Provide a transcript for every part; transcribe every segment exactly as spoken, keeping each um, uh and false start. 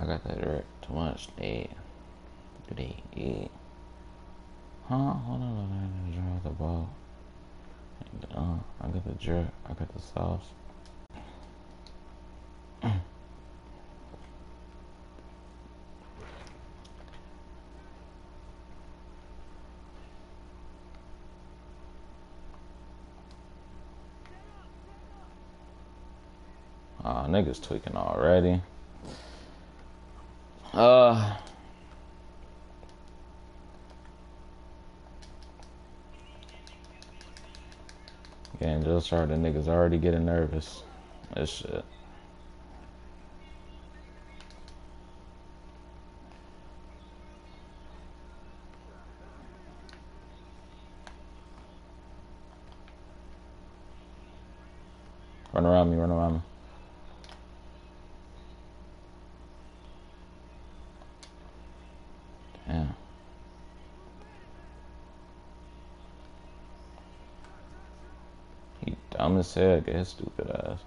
I got that dirt. Too much. Hey. Hey. Hey. Huh? Hold on. I got the ball. Uh, I got the jerk. I got the sauce. Aw, uh, niggas tweaking already. Uh. Getting just started. The niggas already getting nervous. This shit. Run around me, run around me. Damn. He dumb as hell. Get his stupid ass.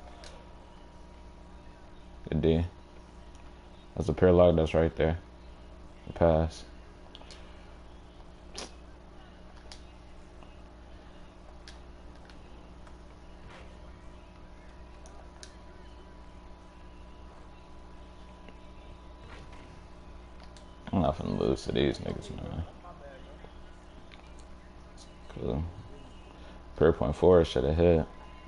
Good D. That's a paralock that's right there. The pass. I'm not finna lose to these niggas, man. Cool. Per point four should have hit.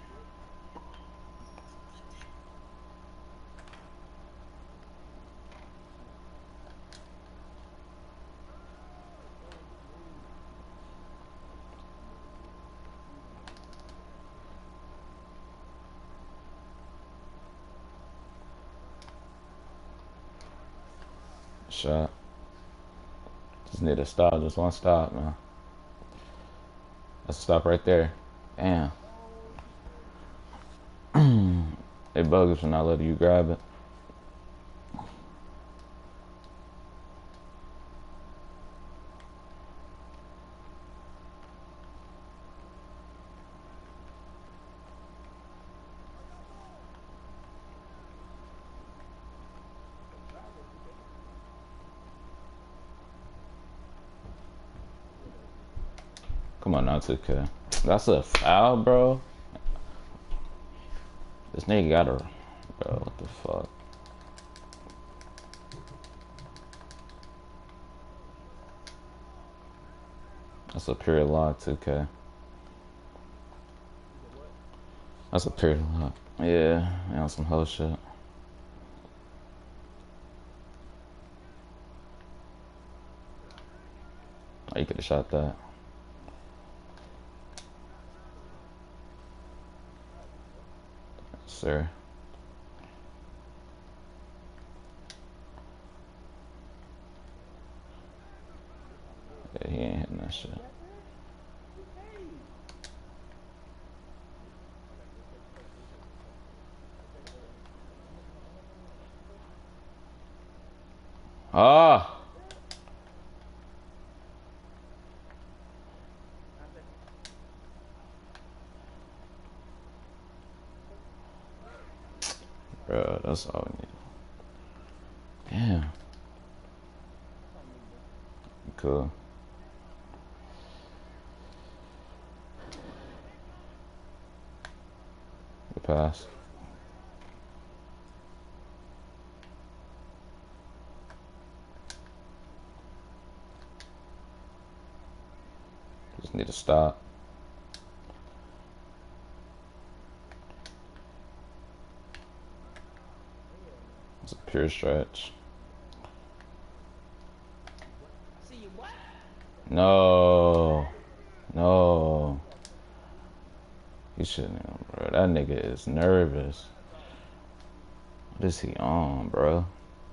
Shot. Just need to stop. Just one stop, man. That's a stop right there. Damn. They bug us for not letting you grab it. Come on now, two K. That's a foul, bro. This nigga got a... Bro, what the fuck? That's a pure lock, two K. That's a pure lock. Yeah, on some whole shit. Oh, you could have shot that. Yes, sir. Yeah, he ain't hitting that shit. Ah! Bro, that's all we need. Damn. Cool. Good pass. Just need to stop. It's a pure stretch. No. No. He shouldn't, bro. That nigga is nervous. What is he on, bro?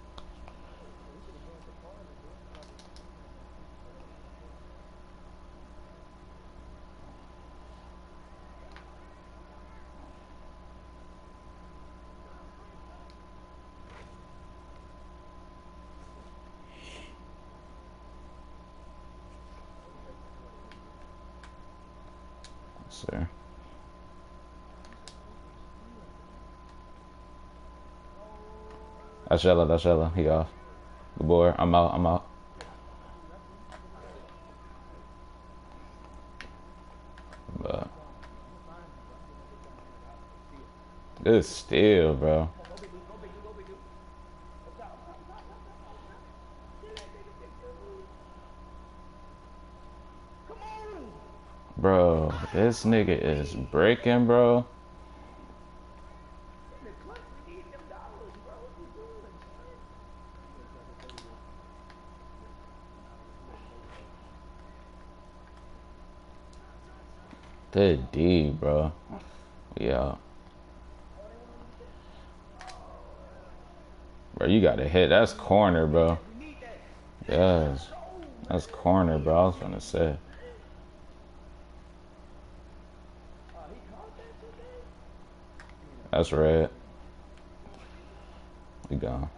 Sir. That's yellow. That's yellow. He off. Good boy. I'm out. I'm out. But good steal, bro. Bro, this nigga is breaking, bro. Good D, bro. Yeah. Bro, you got to hit. That's corner, bro. Yes. That's corner, bro. I was gonna say. That's red. We gone.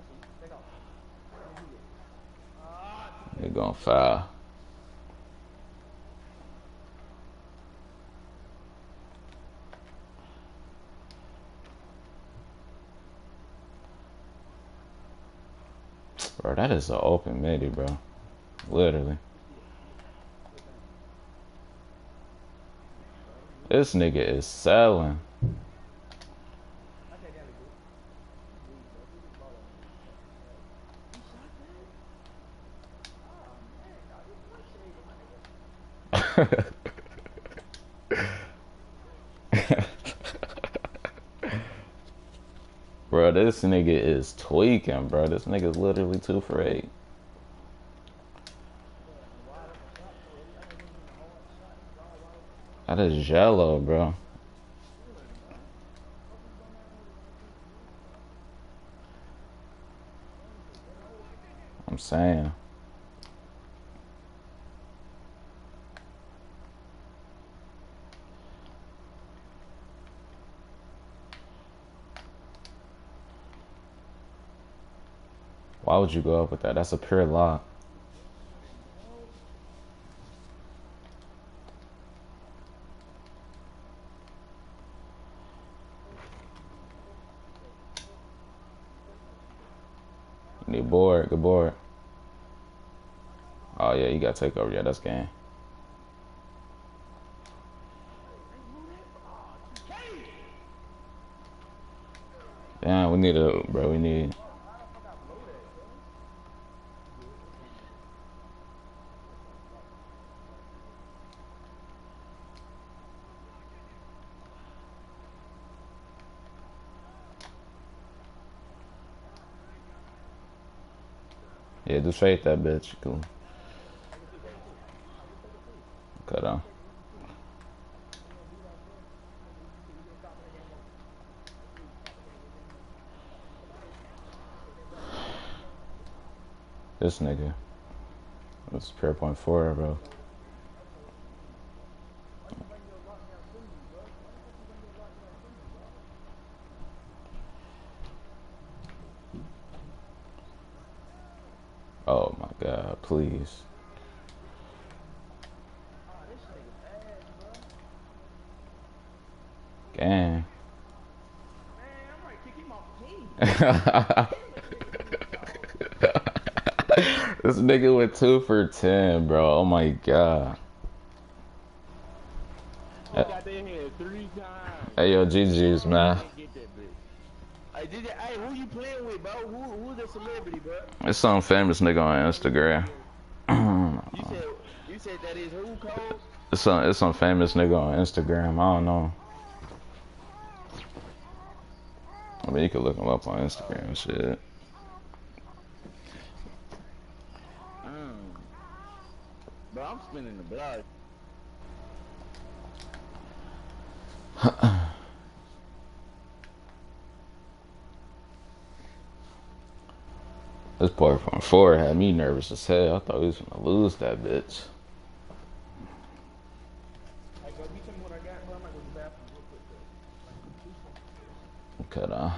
We gonna foul. Bro, that is an open midi, bro. Literally. This nigga is selling. Bro, this nigga is tweaking, bro. This nigga's literally two for eight. That is jello, bro. I'm saying. Why would you go up with that? That's a pure lock. You need board. Good board. Oh, yeah, you got to take over. Yeah, that's game. Damn, we need a, bro, we need. Yeah, just fade that bitch. Cool. Cut on. This nigga. That's pure point four, bro. Oh my god, please. Gang. This nigga went two for ten, bro. Oh my god. Hey, yo, G G's, man. Hey, did it, hey, who you playing with, bro? Who, who's the celebrity, bro? It's some famous nigga on Instagram. You said, you said that is who, Cole? It's some, it's some famous nigga on Instagram. I don't know. I mean, you could look him up on Instagram and shit. Mm. Bro, I'm spinning the block. This boy from four had me nervous as hell. I thought he was gonna lose that bitch. Cut off.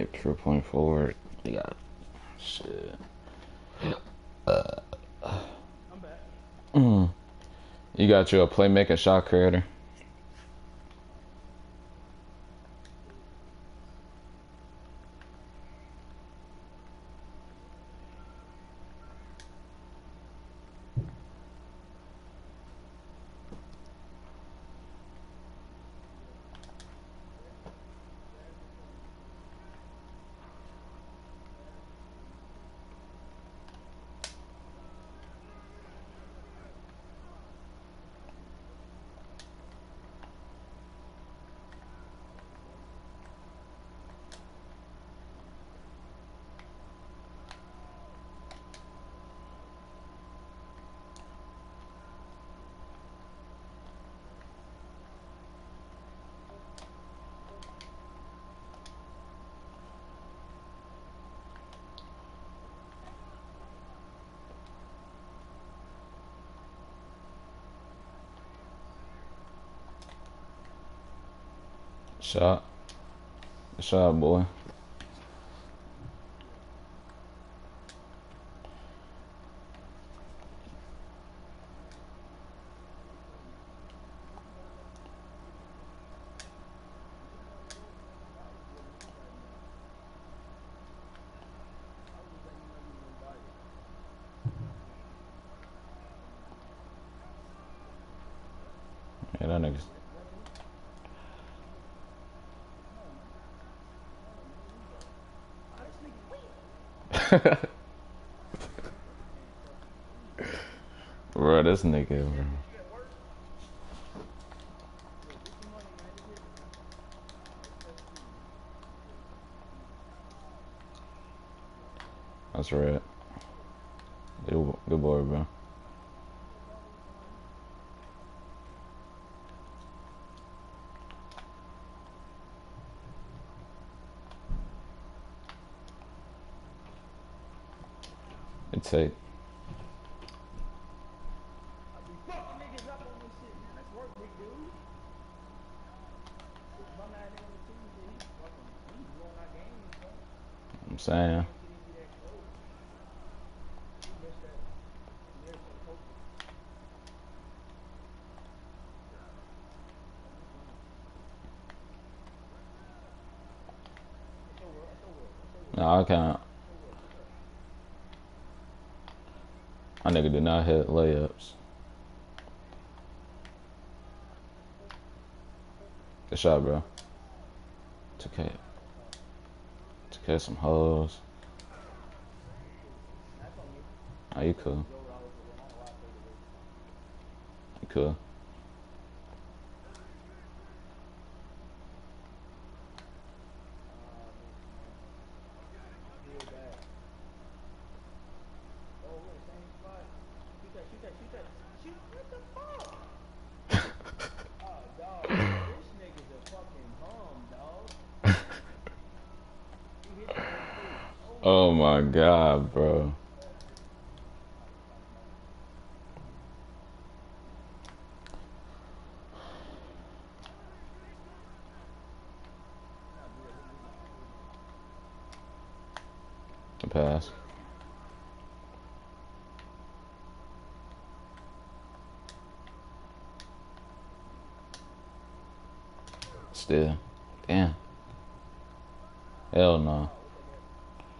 true point forward. You got shit. I'm back. Mm. You got you a playmaker shot creator. Shot. Shot, boy. Yeah, that nigga's. Bro, this nigga, bro. That's right. Good, good boy, bro. Good take. I be fucking niggas up on this shit, man. Let's work, big dude. This bum ass nigga on the team said he fucking he blowing our games, bro. I'm saying. Game shouldn't even be that close. He missed that near some coaching. That's your world. That's your world. That's your world. No, I can't. That's your world. What's up? My nigga did not hit layups. Good shot, bro. Took care. Took care of some hoes. That's on me. Oh, you cool. Joe Rollins for one. I don't know why I played the way. You cool. Ah, miss, man. Real bad. Oh, we're in the same spot. Shoot that, shoot that, shoot that. Shoot, what the fuck? Oh, dog, bro. This nigga's a fucking bum, dog. He hit the one, too. Oh, my Oh my God. god, bro. Nah, do that. Hit me now. Hit me. The pass. Still. Damn. Hell no. Ah, what that ball?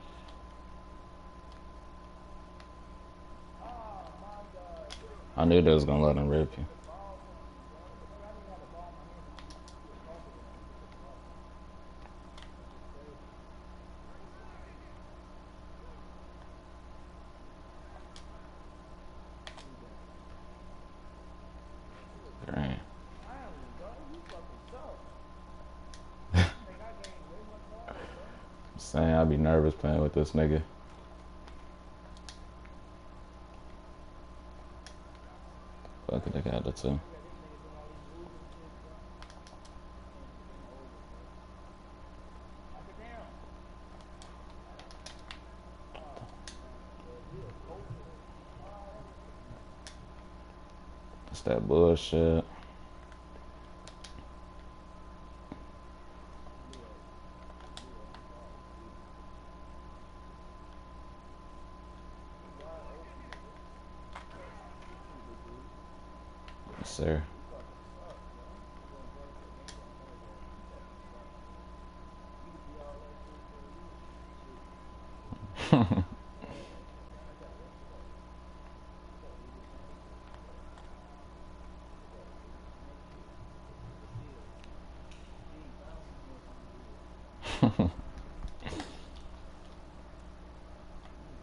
Ah, my God. I knew they was gonna let him rip you. Took the ball from me, bro. Nigga, I didn't even have the ball in my hand for me to do a crossover and he just took the ball from me. That's just crazy. Give me that. Damn. Finally, bro. You fucking suck. You make our games way much harder, bro. I'm saying I'd be nervous playing with this nigga. Fuck it, they got the two. We got this nigga doing all these moves and shit, bro. This game, game over, bro. Knock it down. Oh, man, bro. We a coach or ah, that was just me. That's that bullshit. Leo. Leo, I'm sorry. sir. You fucking suck, bro. I'm going to the game on Thursday. You fucking suck, man. You could be all that shit for a year. Shit. Damn, I got it. What's up? What's up, Eagle Snake? What's up? What's up, Eagle Snake? What's the deal, man? G, find some more something to do. You know what I mean? Mm.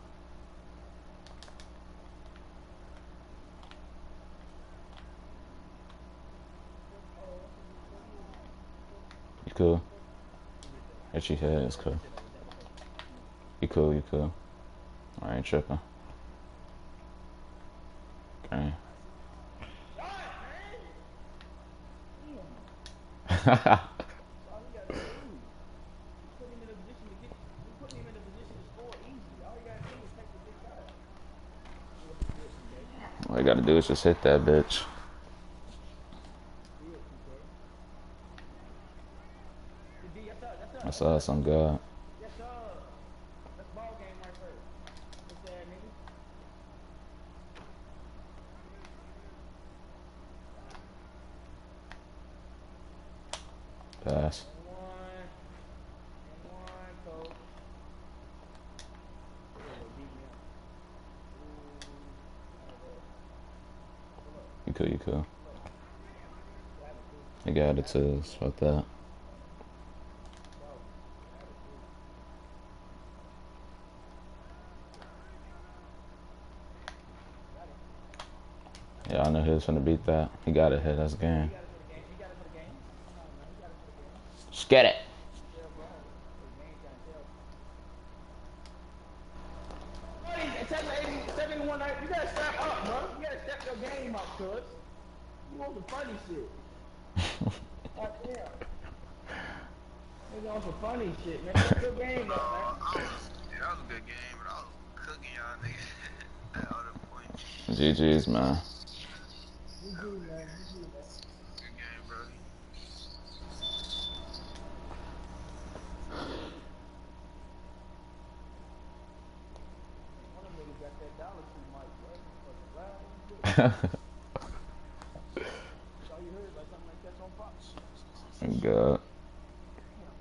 Oh, that's a good play. You cool? He hit that. If she I hit, said it's that. I cool. said that was that was her. You cool? You cool? I ain't tripping. Okay. Shot, man. Damn. That's all he got to do. We put him in a position to get. We putting him in a position to score easy. All you got to do is take the big shot. Good position, baby. All I gotta do is just hit that bitch. Good, P K. Good D. Yes, sir. Yes, sir. I Yes, saw sir. some God. Yes, sir. That's ball game right there. What's that, nigga? Got him. Pass. And one. And one, coach. They gonna beat me up. Ooh. All that. Pull up. You cool? You cool? Pull up. Got it, too. I got it Got it, too. too. It's about that. Dog. Got it, too. Got him. Got him. Yeah, I know he was finna beat that. He got it hit. That's Yeah, he game. got it for the game. He got it for the game. Come on, man. He got it for the game. Just get it. You tell bro. The game trying to tell. Hey, tell you eighty, seventy-one, you gotta step up, bro. You gotta step your game up, cuz. You want the funny shit. God damn. Nigga on some funny shit, man. Step your game No, up, man. I was, yeah, that was a good game, but I was cooking y'all niggas at other points. G G's, man. G G, That was a good man. game. G G, man. Good game, bro. Man, one of them niggas got that Dollar Tree mic, boy. Motherfucker loud as a bitch. That's all you heard, like something like that's on pop. God. Damn.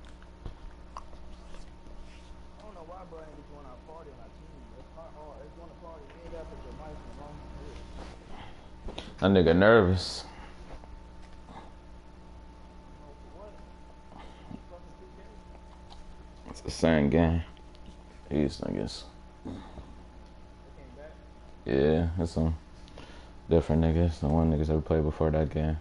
I don't know why, bro, ain't just going out party on our team. It's hard, hard. It's going to party. You ain't got to put your mic in the wrong head. That nigga nervous. No, for what? This fucking two K? It's the same game. These niggas. They came back. Yeah, it's some different niggas. The one niggas ever played before that game.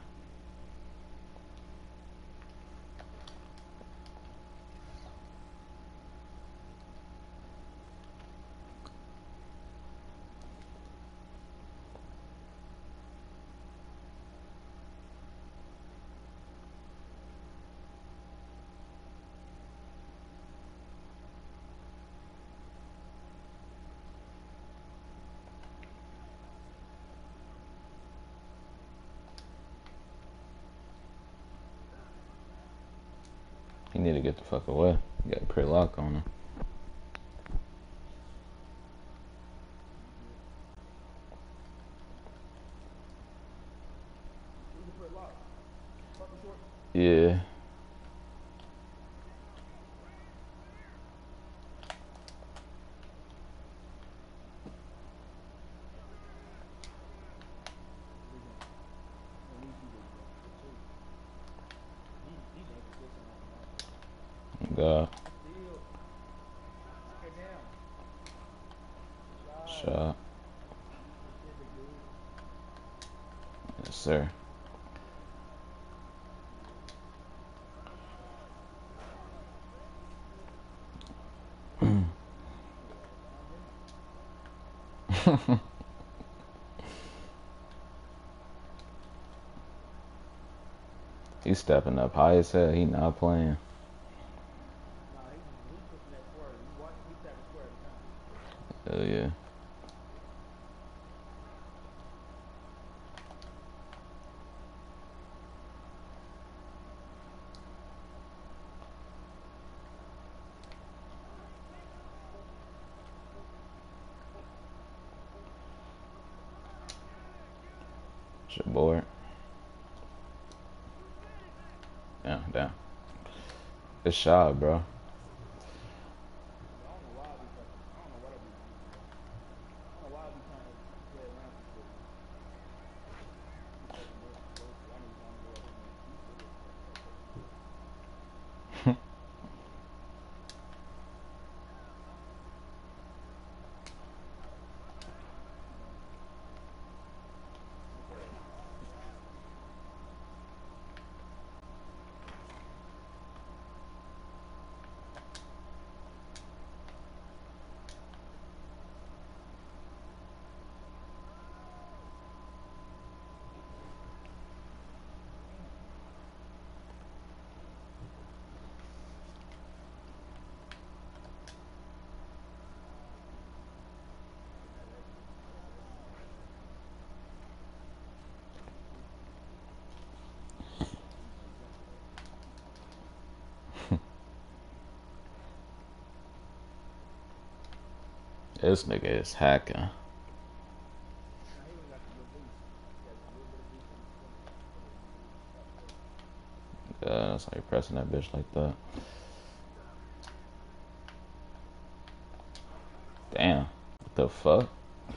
He need to get the fuck away. You got a pretty lock on him. Who's the put lock? Fucking short. Yeah. Big game. I'm gonna need you big game shit too. These these inconsistent like a motherfucker. God. Still. Knock it down. Shot. Shot. Good shit, big dude. Yes, sir. Yeah, down here. He's stepping up high as hell. He not playing. Nah, he he pushing that swerve. You watch him, he tapping square every time. Hell yeah. Shit bored. Yeah, damn. It's shy, bro. I don't know why I be fucking. I don't know what I be doing, bro. I don't know why I be trying to play around some shit, man. Be fucking doing some slow shit. I need time to go ahead and make beats with it. Start, start touching shit. You know, make a damn. That that shit. That shit ain't hard, bro. I need some jump for that shit. This nigga is hacking. Nah, he only got the little boost. He got just a little bit of boost on his stomach. That little boost boost is top shelf. Uh, that's how you pressing that bitch like that. Damn. What the fuck?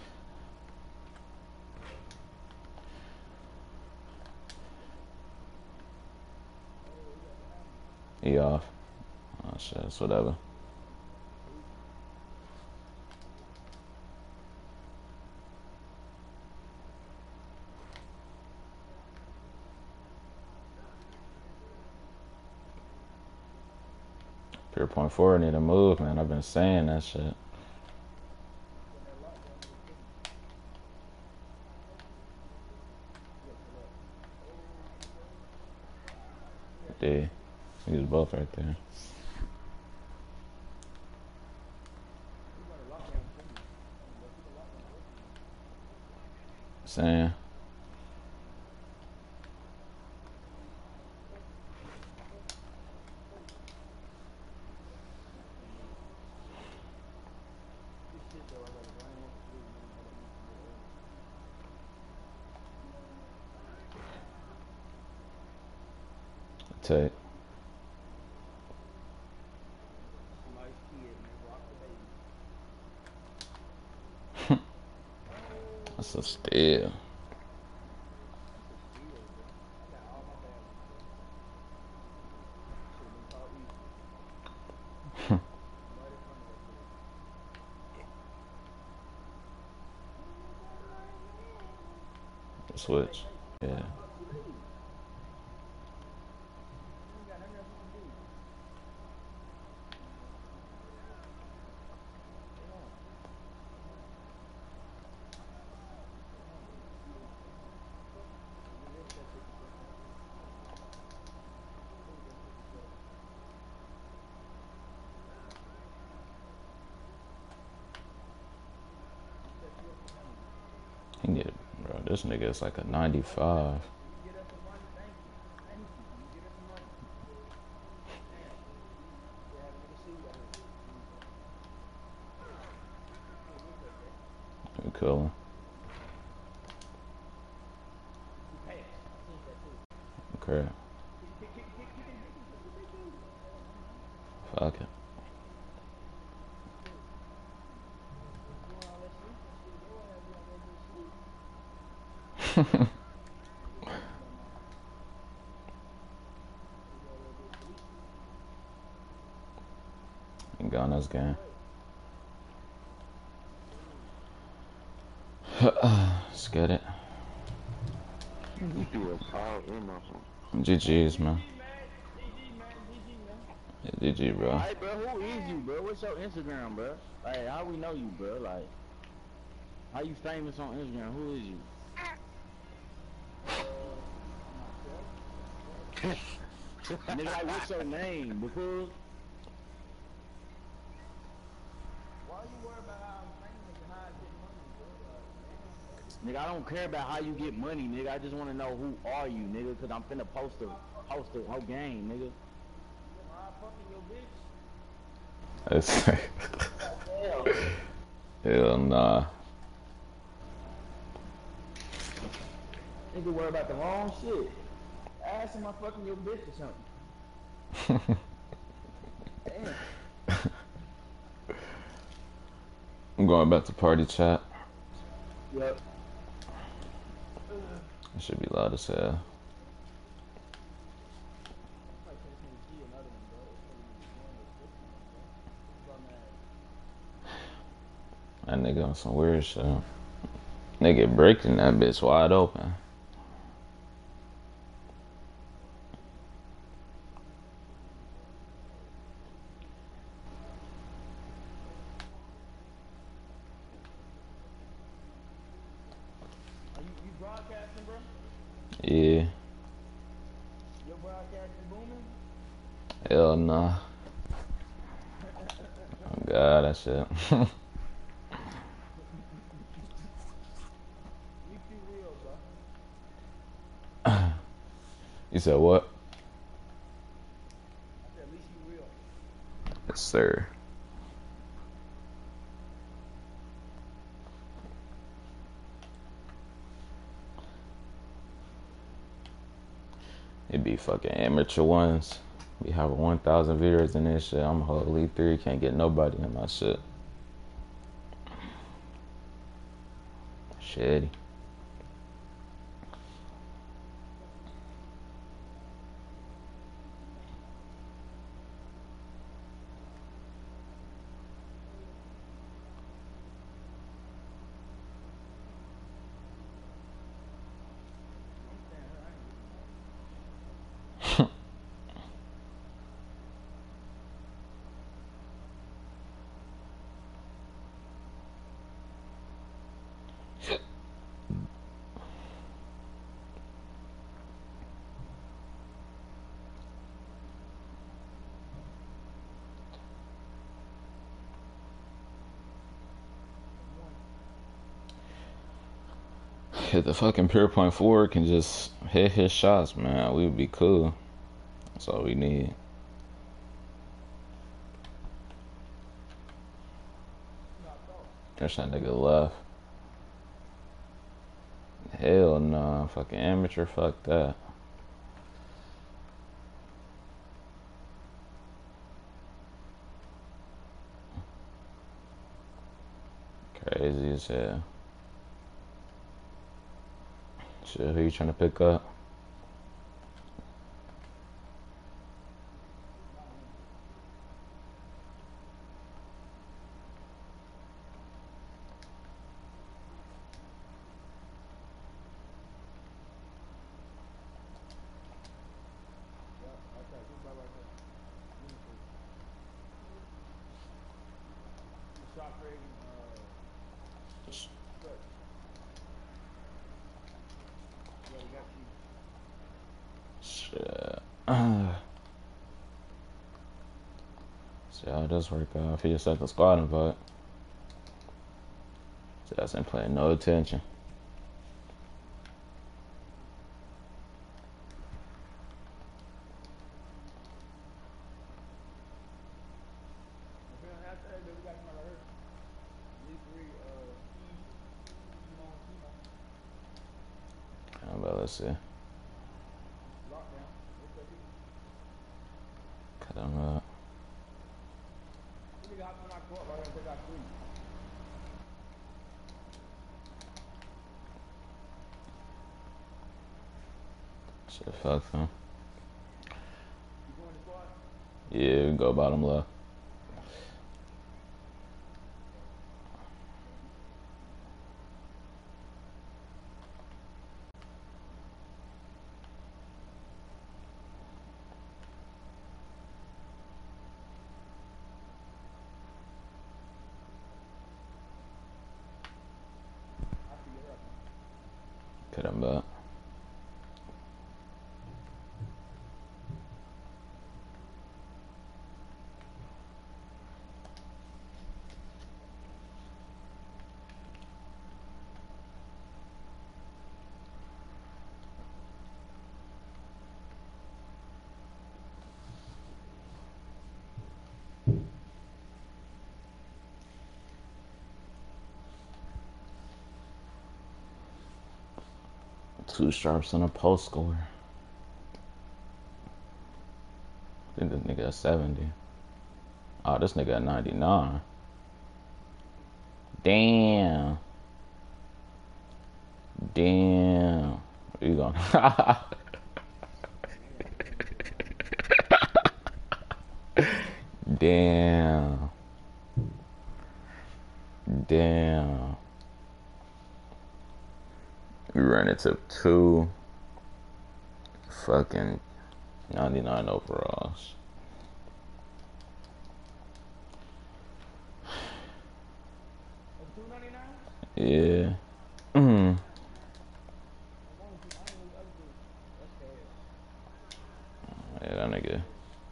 Oh, he got behind me. He off. Oh shit, it's whatever. Tweaking. Pure point forward need to move, man. I've been saying that shit. When that lockdown nigga cooking. He gotta pull up. Oh, can he go? He got you. D. He was both right there. He running lockdown for me. Um, bro, keep the lockdown away from me. Saying. Can't do it. This shit though, I gotta go. I ain't want the three, man. I got need some more early. Take. Some ice kid, man. Rock the baby. That's a Oh, steal. that's a steal, bro. I got all my bad ones, bro. That should have been called easy. I'm right in front of that bitch. Nobody like me. Hey, hey, Switch. hey. Why Yeah. the fuck you leave? You ain't got nothing else you can do. Stay home. Stay home. Stay home, baby. Go get ready for that ticket, sir. Get ready for that ticket, sir. We set you up for money. He can get, bro, this nigga is like a ninety-five. Can you get us some money? Thank you. Thank you. Can you get us some money? Damn. You have a nigga shoes out here. Shoes. Hey, we'll take that. We coolin'. He passed. I seen that too. Crap. Kick, kick, kick, kick, kick it, big dude. Kick the big dude. Oh, never mind. Fuck it. Shit. You doing all that sleeping shit. Your ass be on that bitch sleep. Nigga got his dumb ass. Nigga got that bitch sleep. Ain't got this All game. right. Ooh. Let's get it. You do a power in my phone. G G's, man. G G, man. G G, man. G G, man. Yeah, G G, bro. Hey, bro, who is you, bro? What's your Instagram, bro? Like, how we know you, bro? Like, how you famous on Instagram? Who is you? Uh, myself. Nigga, like, what's your name? Because Why you worry about how I'm famous and how I get money, bro? Like, damn, bro. nigga, I don't care about how you get money, nigga. I just want to know who are you, nigga? Cause I'm finna post a post a whole game, nigga. Why I fucking your bitch? It's Hell. hell nah. Nigga worry about the wrong shit. Ask him I fucking your bitch or something. Damn. I'm going back to party chat. Yep. It should be loud as hell. I can't seem to see another one, bro. It's telling me to join the this one, bro. This bum ass. That nigga on some weird shit. Nigga breaking that bitch wide open. Are you you broadcasting, bro? Yeah. Your broadcasting booming? Hell nah. Oh god, that shit. You too real, bro. You said what? I said at least you real. Yes, sir. It be fucking amateur ones. We have one thousand viewers in this shit. I'm whole Elite three. Can't get nobody in my shit. Shitty. I'm saying her, I ain't getting that. If the fucking Pure Point four can just hit his shots, man, we would be cool. That's all we need. Knocked off. There's that nigga left. Hell nah. Fucking amateur, fuck that. Crazy as hell. Shit, who you trying to pick up? Not him. Yep, right there. Just about right there. Uniform. The shot creating uh stretch. Yeah, we got you. Shit. See how it does work out. If he just set the squad invite. See, I ain't paying no attention. If we don't have that, then we got somebody hurt. Elite three, uh, Steve, Simon, Simon. How about let's see. Lockdown. What's that people? Cut him up. This nigga hopped on our court right here and took our three. Shit, fuck him. You going to squad? Yeah, we go bottom left. I figured it out. Cut him up. Two sharps and a post score. I think this nigga at seventy. Oh, this nigga at ninety-nine. Damn. Damn. Where you going? Damn. Damn. We ran into two fucking ninety-nine overalls. two ninety-nine? Yeah. Mm. Yeah, that nigga.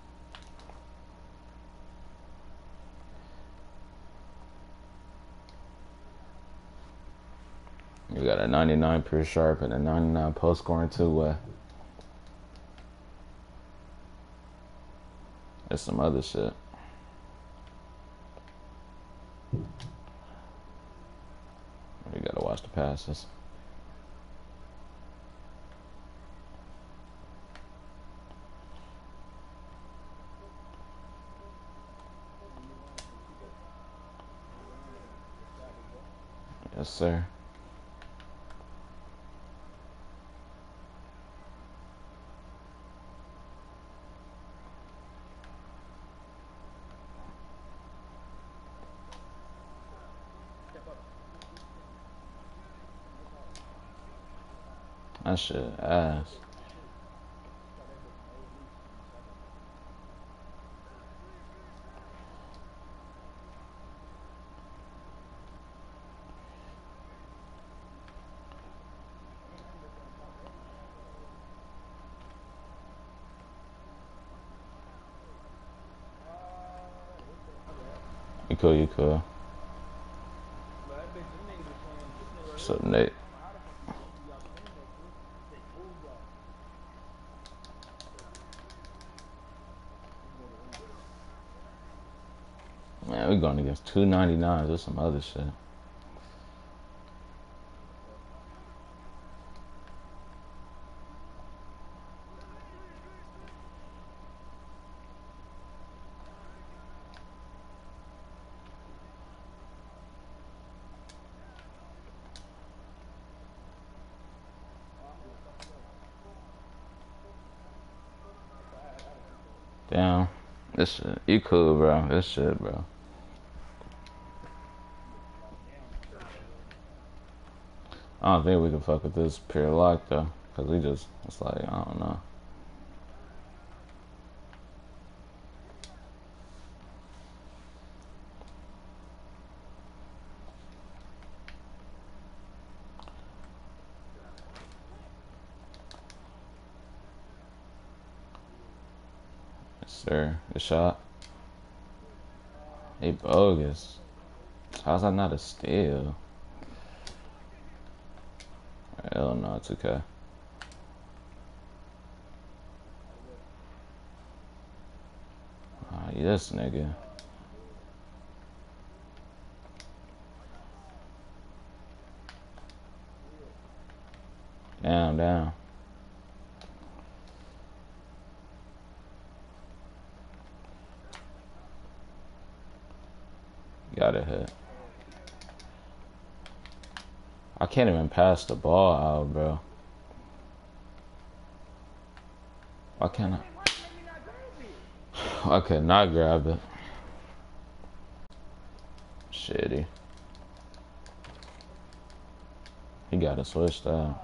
You got a ninety-nine pure sharp and a ninety-nine post scoring two way. That's some other shit. You gotta watch the passes. Yes, sir. That shit ass. You cool, you cool. What's up, Nate? Man, we going against two ninety-nines or some other shit. Damn. This shit. You cool, bro. This shit, bro. I don't think we can fuck with this pure lock, though. Because we just, it's like, I don't know. Yes, sir. Good shot. Hey, bogus. How's that not a steal? Hell no, it's okay. Ah, yes, nigga. Down, down. Got it hit. I can't even pass the ball out, bro. Why can't I? I could not grab it. Shitty. He got it switched out.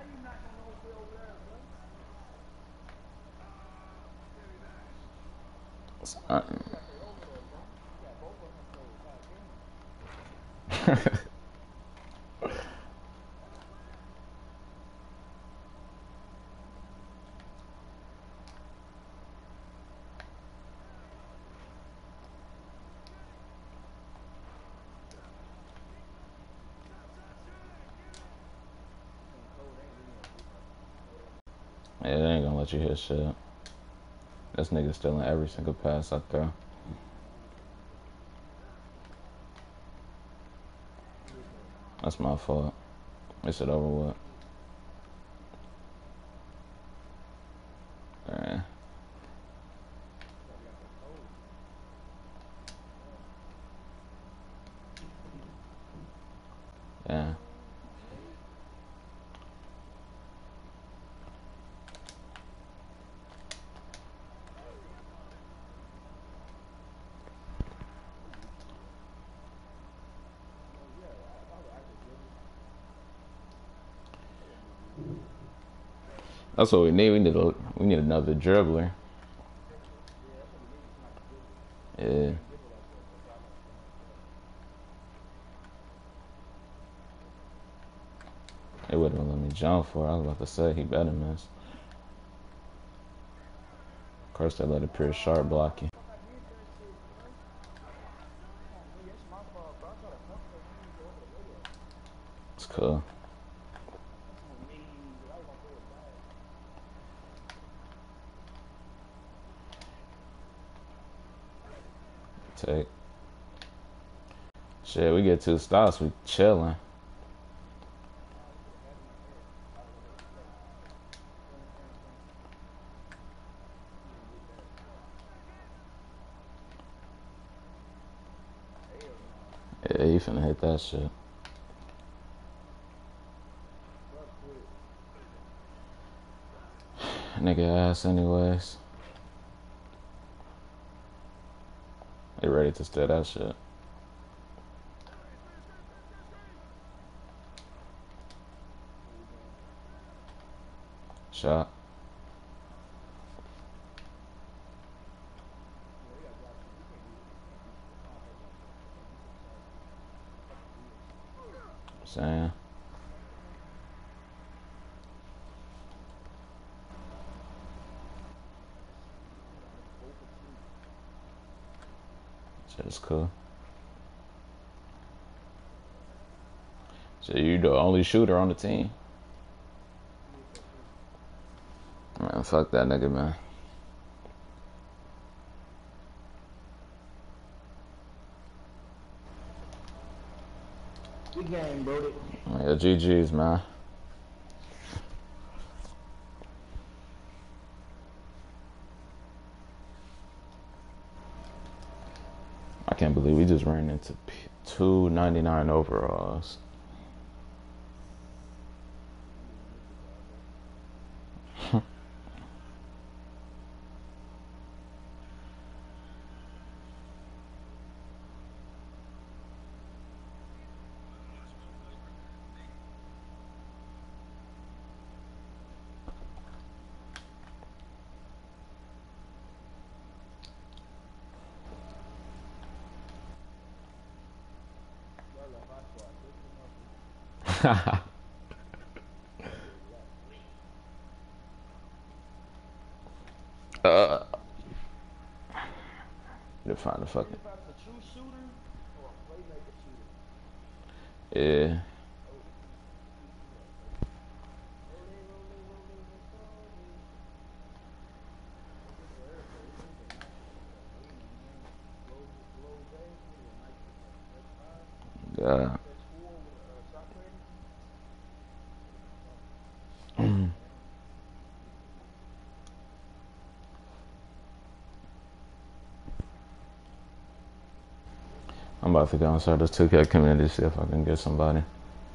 Uh, Yeah, they ain't gonna let you hit shit. This nigga stealing every single pass I throw. That's my fault. This shit over with. Yeah. No, yeah, I, if I was actually dribble, that wouldn't be good. That's what we need. We need a, we need another dribbler. Yeah, that's what we need. Somebody to dribble. But we Yeah. can't dribble like that. That's why I got to come up there. They wouldn't have let me jump for it. I was about to say he better miss. Of course, they let a pure sharp Ah, why block the you. fuck I did that shit, bro? Come on, me. It's my fault, bro. I tried to pump fake. I didn't go over the layup. It's cool. That's on me. But I was gonna throw it back. Take. Shit, we get two stops. We chilling. Nah, you could have had it in the air. I would have play. Turn, turn, turn. You didn't get that. Hell no. Yeah, you finna hit that shit. Fuck quit. Nigga ass, anyways. They ready to steal that shit. Where we going? Shot. Yeah, they got drop shit. We can't do it. We can't do shit. That's why I don't play drop shit. I can't do shit besides fucking bullshit. Saying. I'm down there four for two. Shit is cool. So you the only shooter on the team. Who is that shooter? Man, fuck that nigga, man. Good game, Brody. Yeah, G G's, man. I can't believe we just ran into two ninety-nine overalls. I'm doing this bitch all day. Y'all left our squad quick as a motherfucker. Niggas left quick. uh, you find the It's fucking about a true shooter or a playmaker shooter. yeah. Oh, he, he got play. Roll it, roll it, roll it, roll it. That bitch right here, bro. This is a nice shooter, bro. Lean on him. Low, low J. This is a nice shooter, bro. Stretch five. God. Stretch four with a uh, shot creator. That would be fire. I'm about to go inside this two K community see if I can get somebody.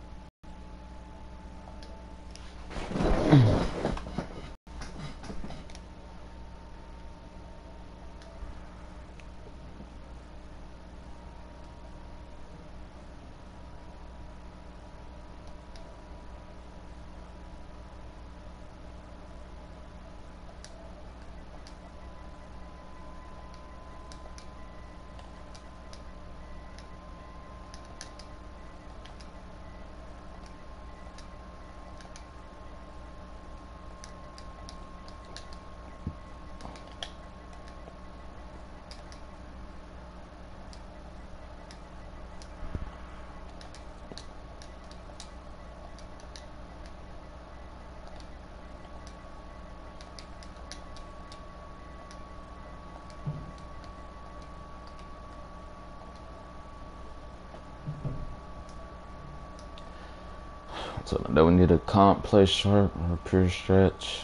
So then we need a comp, play sharp, or a pure stretch.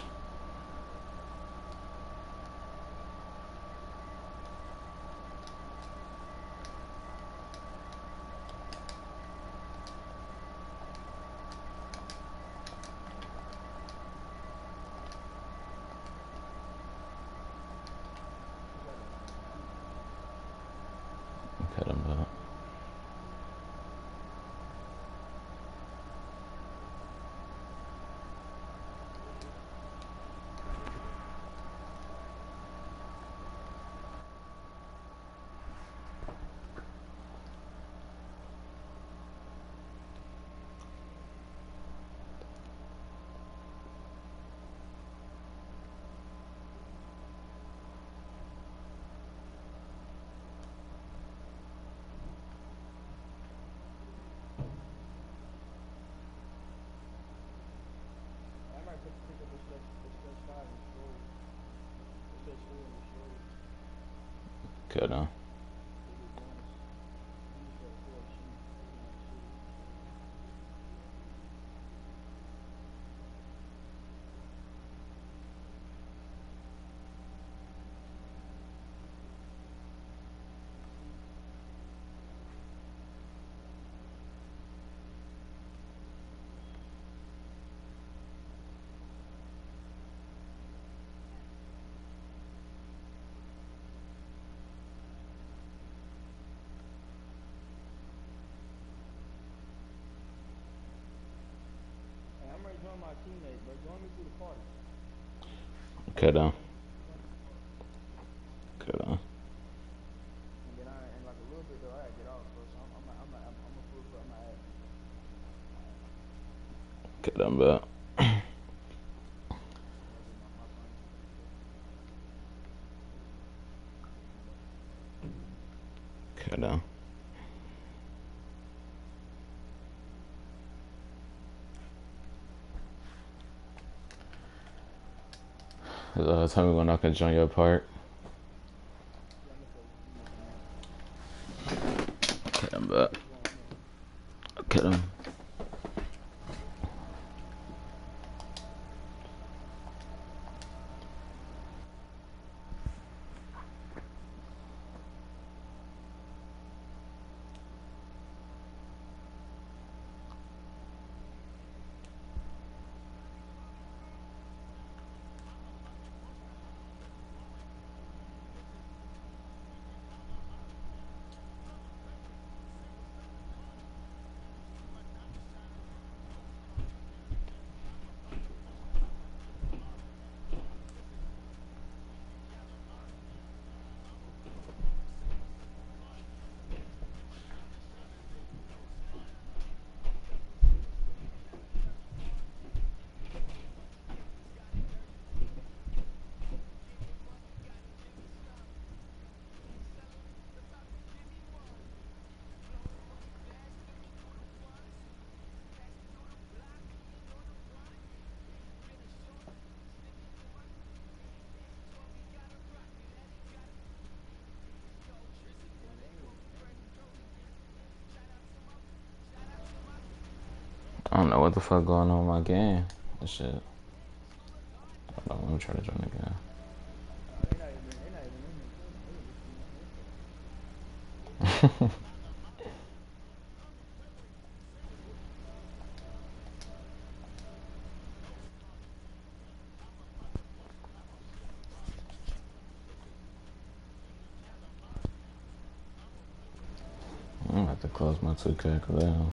Could uh. They get bonus. Bonus for for a shoot. Every night shoot. Hey, I'm ready to join my teammates, bro. Join me through the party. Could uh. Join, join through the party. Could uh. And then I, in like a little bit though, I gotta get off, bro. So I'm, I'm, I'm, I'm, I'm a full, I'm gonna add you, bro. I'm gonna add you. Could uh, but. Yeah, I get my, my phone too, bro. Could uh. Uh, tell me when I can join your part. Yeah, I'm gonna tell you. I'm gonna make a map. Could uh, but. What's going on? Could uh. I don't know what the fuck going on with my game. This shit. Hold on, let me try to join again. Oh, they not even, they not even in here chilling. They just in the intro. I'm gonna have to close my two K because